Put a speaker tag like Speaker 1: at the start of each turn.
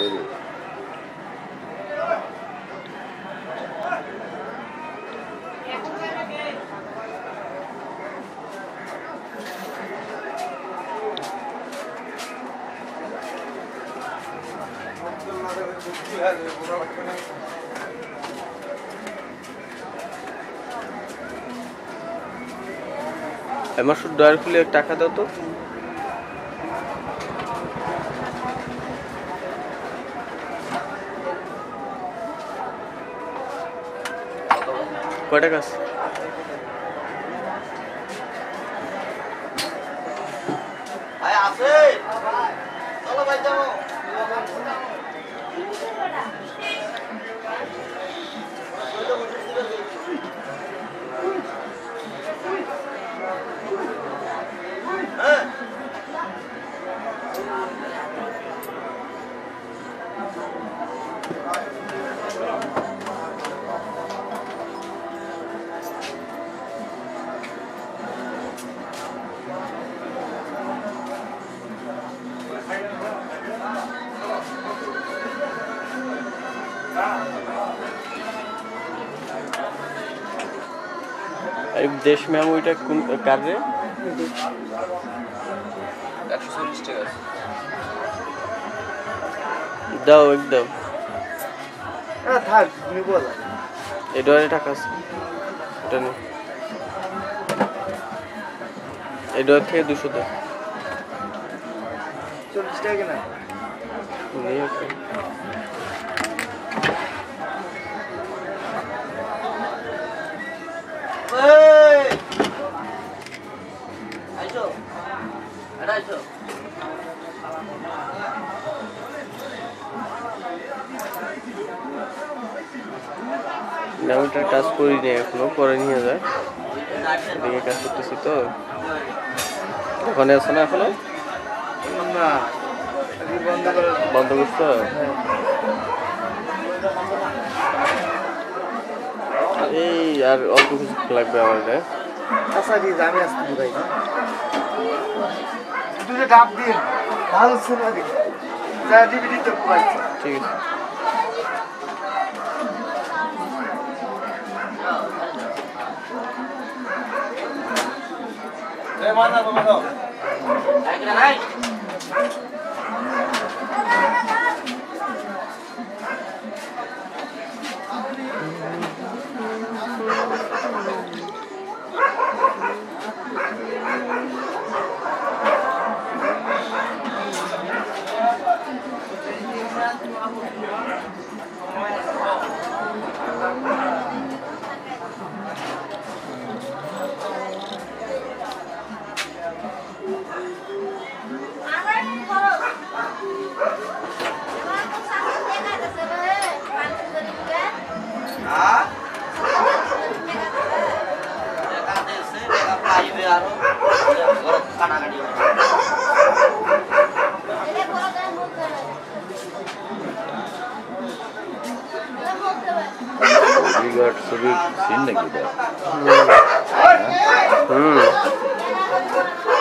Speaker 1: আমার শুধু ডয়ার খুলে টাকা দাও তো। কয় টাকা আছে? देश में हम ওইটা কোন কার রে 140 টাকা দাও একদম থাক নিব না এই ডরে টাকা আছে এটা নে এই ডর থেকে 200 দাও 40 টাকা না নিয়ে আসো নামটার কাজ করি না এখনো পরে নিয়ে যায় এদিকে কাজ করতেছি তো ওখানে আছে না এখনো না বন্ধ করছো এই আর অল্প কিছু লাগবে আমার আচ্ছা দিয়ে আমি আসতে ভাই দুটো ডাব দিন ভালো শোনা দিন যা ডিভিডি তো পাইছি ঠিক আছে এই মানা বাবা দাও একলা নাই BodyGuard सभी सीन लगी था